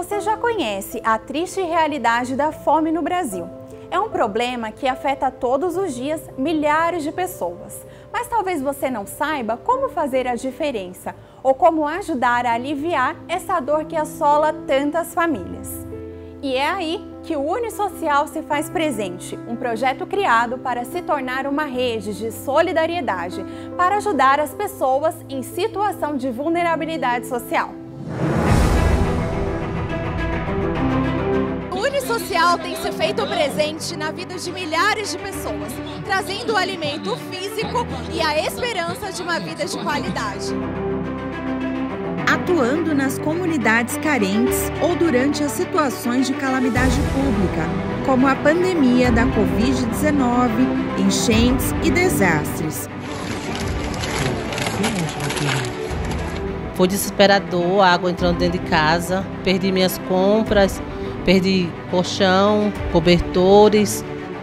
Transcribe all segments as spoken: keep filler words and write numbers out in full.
Você já conhece a triste realidade da fome no Brasil. É um problema que afeta todos os dias milhares de pessoas. Mas talvez você não saiba como fazer a diferença ou como ajudar a aliviar essa dor que assola tantas famílias. E é aí que o Unisocial se faz presente, um projeto criado para se tornar uma rede de solidariedade para ajudar as pessoas em situação de vulnerabilidade social. O Unisocial tem se feito presente na vida de milhares de pessoas, trazendo o alimento físico e a esperança de uma vida de qualidade. Atuando nas comunidades carentes ou durante as situações de calamidade pública, como a pandemia da covid dezenove, enchentes e desastres. Foi desesperador, a água entrando dentro de casa, perdi minhas compras, perdi colchão, cobertores.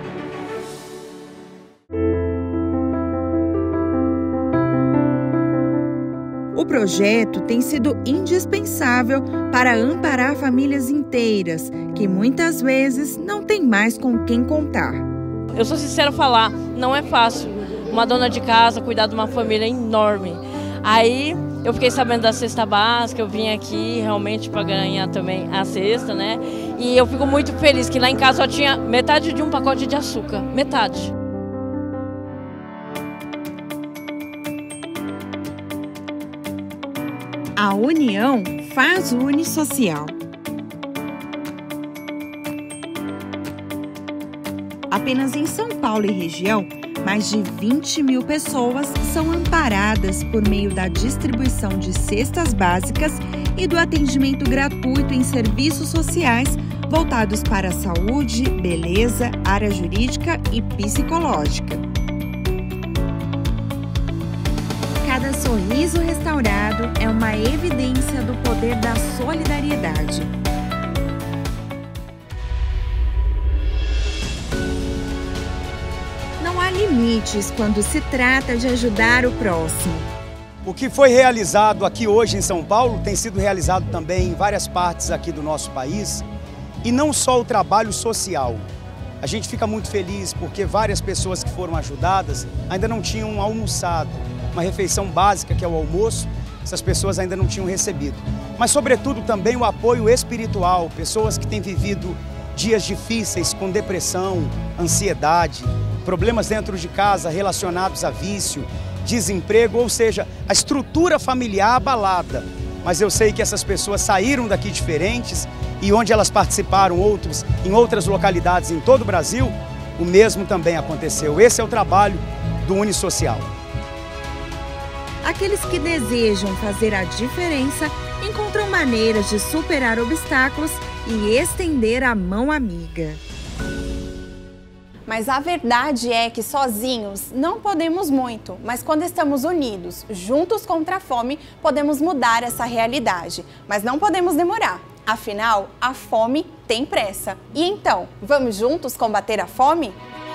O projeto tem sido indispensável para amparar famílias inteiras, que muitas vezes não têm mais com quem contar. Eu sou sincera falar, não é fácil uma dona de casa cuidar de uma família enorme. Aí eu fiquei sabendo da cesta básica, eu vim aqui realmente para ganhar também a cesta, né? E eu fico muito feliz que lá em casa só tinha metade de um pacote de açúcar, metade. A união faz o Unisocial. Apenas em São Paulo e região, mais de vinte mil pessoas são amparadas por meio da distribuição de cestas básicas e do atendimento gratuito em serviços sociais voltados para a saúde, beleza, área jurídica e psicológica. Cada sorriso restaurado é uma evidência do poder da solidariedade. Não há limites quando se trata de ajudar o próximo. O que foi realizado aqui hoje em São Paulo tem sido realizado também em várias partes aqui do nosso país. E não só o trabalho social. A gente fica muito feliz porque várias pessoas que foram ajudadas ainda não tinham almoçado. Uma refeição básica, que é o almoço, essas pessoas ainda não tinham recebido. Mas, sobretudo, também o apoio espiritual, pessoas que têm vivido dias difíceis com depressão, ansiedade, problemas dentro de casa relacionados a vício, desemprego, ou seja, a estrutura familiar abalada. Mas eu sei que essas pessoas saíram daqui diferentes e onde elas participaram outros, em outras localidades em todo o Brasil, o mesmo também aconteceu. Esse é o trabalho do Unisocial. Aqueles que desejam fazer a diferença encontram maneiras de superar obstáculos e estender a mão amiga. Mas a verdade é que sozinhos não podemos muito, mas quando estamos unidos, juntos contra a fome, podemos mudar essa realidade. Mas não podemos demorar, afinal, a fome tem pressa. E então, vamos juntos combater a fome?